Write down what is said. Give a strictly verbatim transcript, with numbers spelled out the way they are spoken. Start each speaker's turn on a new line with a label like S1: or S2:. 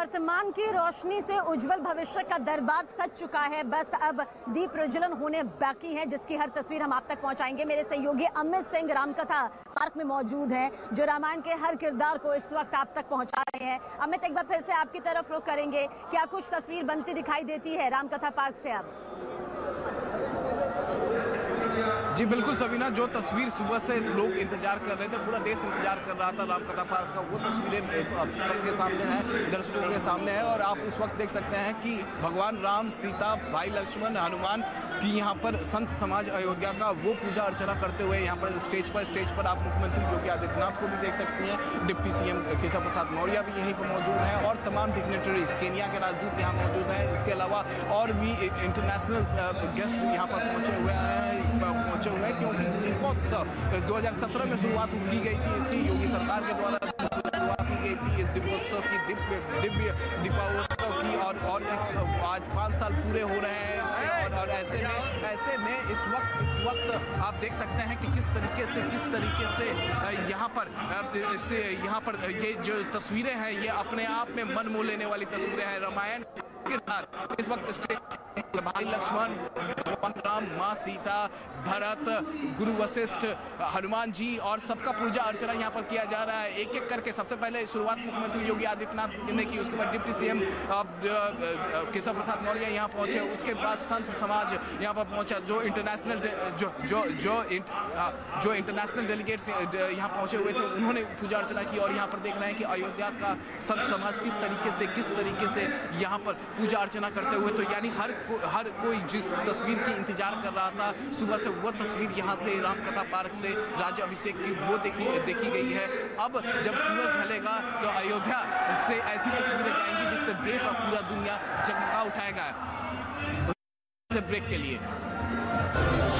S1: वर्तमान की रोशनी से उज्जवल भविष्य का दरबार सज चुका है। बस अब दीप प्रज्वलन होने बाकी है, जिसकी हर तस्वीर हम आप तक पहुंचाएंगे। मेरे सहयोगी अमित सिंह रामकथा पार्क में मौजूद हैं, जो रामायण के हर किरदार को इस वक्त आप तक पहुंचा रहे हैं। अमित, एक बार फिर से आपकी तरफ रुख करेंगे, क्या कुछ तस्वीर बनती दिखाई देती है रामकथा पार्क से अब?
S2: जी बिल्कुल सबीना, जो तस्वीर सुबह से लोग इंतजार कर रहे थे, पूरा देश इंतजार कर रहा था रामकथा पार्क का, वो तस्वीरें सबके सामने है, दर्शकों के सामने है। और आप इस वक्त देख सकते हैं कि भगवान राम, सीता, भाई लक्ष्मण, हनुमान की यहाँ पर संत समाज अयोध्या का वो पूजा अर्चना करते हुए यहाँ पर स्टेज पर स्टेज पर आप मुख्यमंत्री योगी आदित्यनाथ को भी देख सकती हैं, डिप्टी सीएम केशव प्रसाद मौर्य भी यहीं पर मौजूद हैं और तमाम डिग्नेटरीज, केन्या के राजदूत यहाँ मौजूद हैं। इसके अलावा और भी इंटरनेशनल गेस्ट यहाँ पर पहुँचे हुए हैं पहुँचे हुए हैं क्योंकि दीपोत्सव दो हज़ार सत्रह में शुरुआत की गई थी, इसकी योगी सरकार के द्वारा शुरुआत की गई थी इस दीपोत्सव की, दिव्य दिव्य दीपोत्सव की। और और इस आज पाँच साल पूरे हो रहे हैं इसके, और, और ऐसे में ऐसे में इस वक्त इस वक्त आप देख सकते हैं कि किस तरीके से किस तरीके से यहाँ पर यहाँ पर ये जो तस्वीरें हैं ये अपने आप में मन मोह लेने वाली तस्वीरें हैं। रामायण किरदार इस वक्त स्टेज भाई लक्ष्मण, भगवान राम, माँ सीता, भरत, गुरु वशिष्ठ, हनुमान जी और सबका पूजा अर्चना यहाँ पर किया जा रहा है एक एक करके। सबसे पहले शुरुआत मुख्यमंत्री योगी आदित्यनाथ ने की, उसके बाद डिप्टी सीएम केशव प्रसाद मौर्य यहाँ पहुंचे, उसके बाद संत समाज यहाँ पर पहुंचा, जो इंटरनेशनल जो जो जो जो इंटरनेशनल डेलीगेट्स यहाँ पहुंचे हुए थे, उन्होंने पूजा अर्चना की। और यहाँ पर देख रहे हैं कि अयोध्या का संत समाज किस तरीके से किस तरीके से यहाँ पर पूजा अर्चना करते हुए, तो यानी हर को, हर कोई जिस तस्वीर की इंतजार कर रहा था सुबह से, वो तस्वीर यहाँ से रामकथा पार्क से राज्य अभिषेक की वो देखी देखी गई है। अब जब सूरज ढलेगा तो अयोध्या से ऐसी तस्वीरें जाएंगी जिससे देश और पूरा दुनिया जगमगा उठाएगा। ब्रेक के लिए